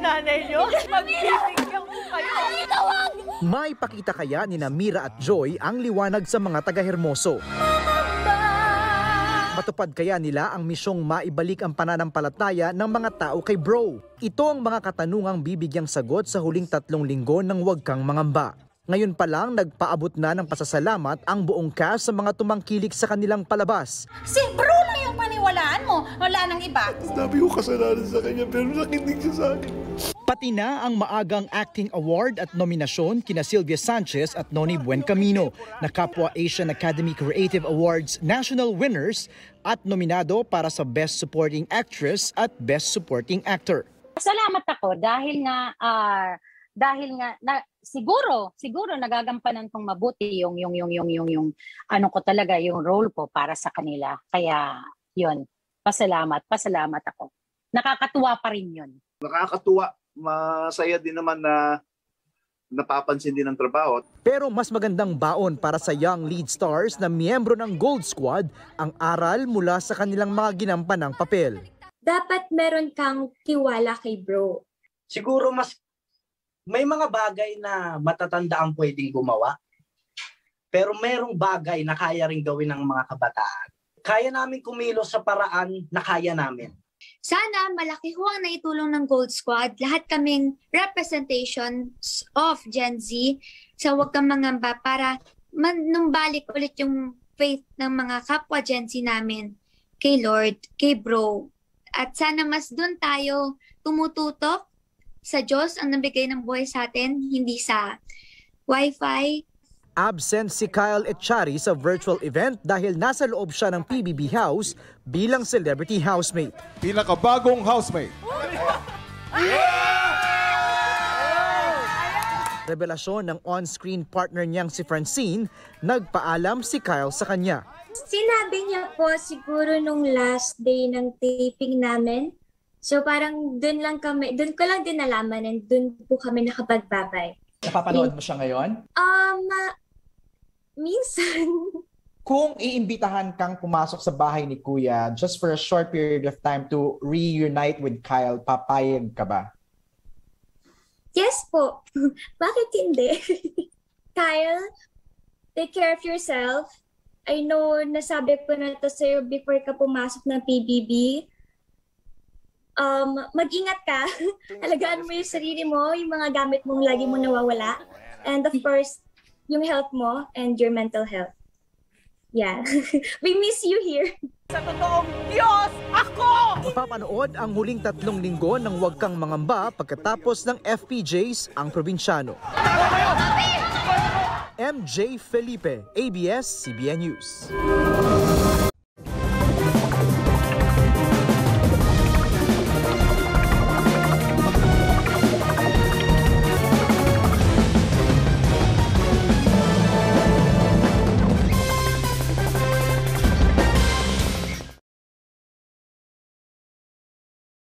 nanay niyo? Magbibigyan ko kayo. May pakita kaya ni Mira at Joy ang liwanag sa mga taga-Hermoso? Matupad kaya nila ang misyong maibalik ang pananampalataya ng mga tao kay Bro? Ito ang mga katanungang bibigyang sagot sa huling 3 linggo ng Huwag Kang Mangamba. Ngayon pa lang nagpaabot na ng pasasalamat ang buong cast sa mga tumangkilik sa kanilang palabas. Si Bro lang yung paniwalaan mo, wala nang iba. Sabi ko kasalanan sa kanya pero nakinig siya sa akin. Pati na ang maagang acting award at nominasyon kina Sylvia Sanchez at Noni Buencamino na Kapwa Asian Academy Creative Awards national winners at nominado para sa Best Supporting Actress at Best Supporting Actor. Salamat ako dahil nga siguro nagagampanan kong mabuti yung ano ko talaga yung role ko para sa kanila. Kaya yun, pasalamat ako. Nakakatuwa pa rin yun. Nakakatuwa, masaya din naman na napapansin din ang trabaho. Pero mas magandang baon para sa young lead stars na miyembro ng Gold Squad ang aral mula sa kanilang mga ginampanang papel. Dapat meron kang tiwala kay Bro. Siguro mas may mga bagay na matatanda ang pwedeng gumawa. Pero merong bagay na kaya rin gawin ng mga kabataan. Kaya namin kumilos sa paraan na kaya namin. Sana malaki ho ang naitulong ng Gold Squad. Lahat kaming representations of Gen Z sa Huwag Kang Mangamba para manumbalik ulit yung faith ng mga kapwa Gen Z namin kay Lord, kay Bro. At sana mas doon tayo tumututok sa Diyos ang nabigay ng buhay sa atin, hindi sa Wi-Fi. Absent si Kyle Echari sa virtual event dahil nasa loob siya ng PBB House bilang celebrity housemate. Pinakabagong housemate. Revelasyon ng on-screen partner niyang si Francine, nagpaalam si Kyle sa kanya. Sinabi niya po siguro nung last day ng taping namin. So parang doon ko lang din nalaman and doon po kami nakapagbabay. Napapanood mo siya ngayon? Minsan. Kung iimbitahan kang pumasok sa bahay ni Kuya just for a short period of time to reunite with Kyle, papayag ka ba? Yes po. Bakit hindi? Kyle, take care of yourself. I know nasabi ko na ito sa'yo before ka pumasok ng PBB. Mag-ingat ka. Alagaan mo yung sarili mo, yung mga gamit mong lagi mong nawawala. And of course, yung health mo and your mental health. Yeah. We miss you here. Sa totoong Diyos, ako! Mapapanood ang huling 3 linggo ng Huwag Kang Mangamba pagkatapos ng FPJs ang probinsyano. MJ Felipe, ABS-CBN News.